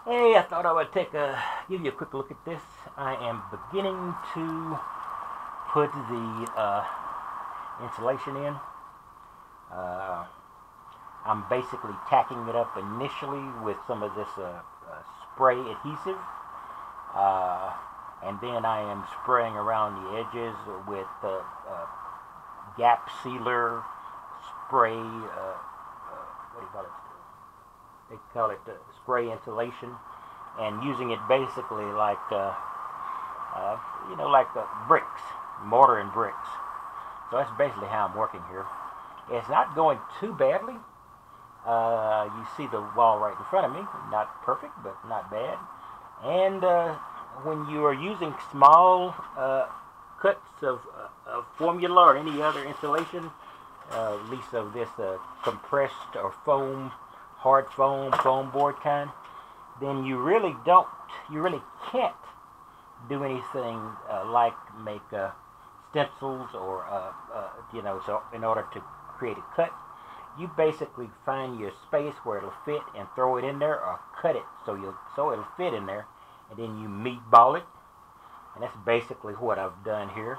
Hey, I thought I would give you a quick look at this. I am beginning to put the insulation in. Uh, I'm basically tacking it up initially with some of this spray adhesive, uh, and then I am spraying around the edges with gap sealer spray. What do you call it? They call it spray insulation, and using it basically like uh, like bricks, mortar and bricks. So that's basically how I'm working here. It's not going too badly. You see the wall right in front of me. Not perfect, but not bad. And when you are using small cuts of formula or any other insulation, at least of this compressed or hard foam board kind, then you really can't do anything like make stencils or so in order to create a cut, you basically find your space where it'll fit and throw it in there, or cut it so it'll fit in there, and then you meatball it, and that's basically what I've done here.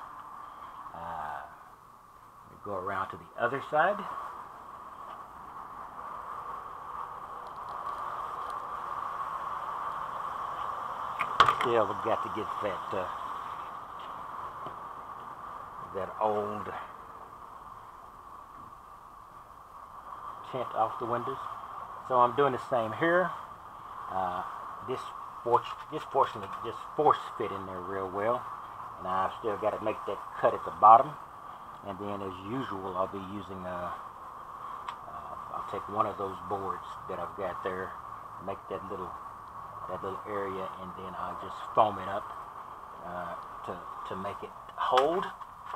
Let me go around to the other side. Still, we've got to get that old tint off the windows. So I'm doing the same here. Uh, this fortunately just force fit in there real well, and I've still got to make that cut at the bottom. And then, as usual, I'll be using I'll take one of those boards that I've got there, make that little area, and then I'll just foam it up to make it hold.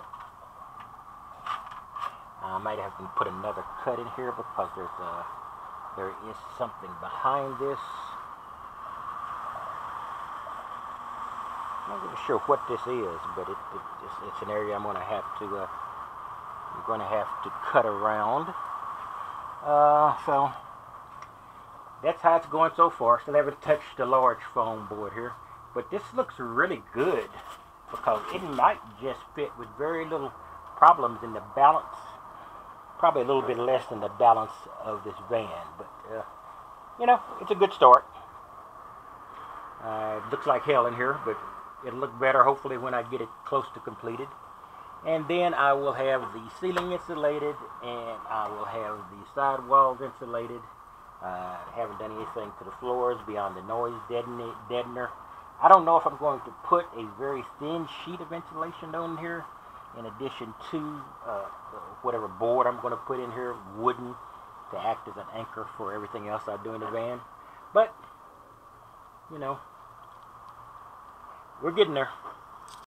I might have to put another cut in here because there is something behind this. I'm not really sure what this is, but it's an area I'm going to have to cut around. So that's how it's going so far. Still haven't touched the large foam board here, but this looks really good because it might just fit with very little problems in the balance. Probably a little bit less than the balance of this van, but it's a good start. It looks like hell in here, but it'll look better hopefully when I get it close to completed. And then I will have the ceiling insulated, and I will have the side walls insulated. Haven't done anything to the floors beyond the noise deadener. I don't know if I'm going to put a very thin sheet of insulation on here in addition to whatever board I'm going to put in here, wooden, to act as an anchor for everything else I do in the van. But, we're getting there.